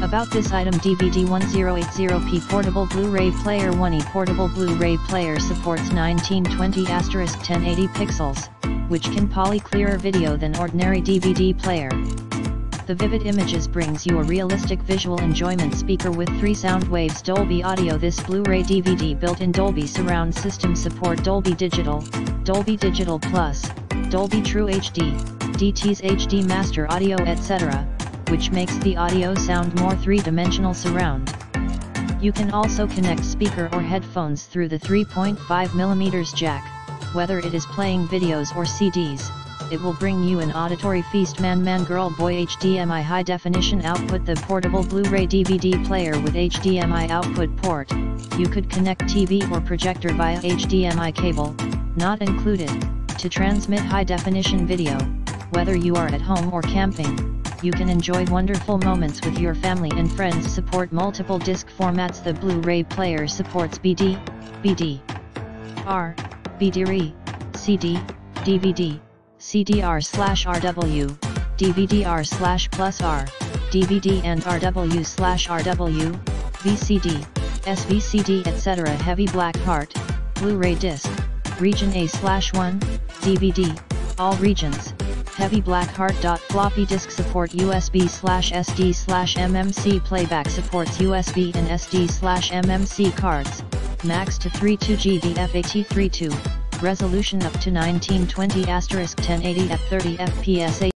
About this item: DVD 1080p Portable Blu-ray Player. WONNIE Portable Blu-ray Player supports 1920*1080 pixels, which can poly clearer video than ordinary DVD player. The vivid images brings you a realistic visual enjoyment. Speaker with 3 sound waves. Dolby Audio. This Blu-ray DVD built-in Dolby surround system support Dolby Digital, Dolby Digital Plus, Dolby True HD, DTS HD Master Audio etc., which makes the audio sound more 3-dimensional surround. You can also connect speaker or headphones through the 3.5mm jack. Whether it is playing videos or CDs, it will bring you an auditory feast. Man girl boy HDMI high definition output. The portable Blu-ray DVD player with HDMI output port. You could connect TV or projector via HDMI cable, not included, to transmit high definition video. Whether you are at home or camping, you can enjoy wonderful moments with your family and friends. Support multiple disc formats. The Blu-ray player supports BD, BD-R, BD-RE, CD, DVD, CDR/RW, DVD-R/+R, DVD and RW/RW, VCD, SVCD etc. Heavy black heart, Blu-ray disc, region A/1, DVD, all regions. Heavy black heart. Floppy disk support USB/SD/MMC playback. Supports USB and SD/MMC cards, max to 32GB FAT32, resolution up to 1920*1080 at 30 fps.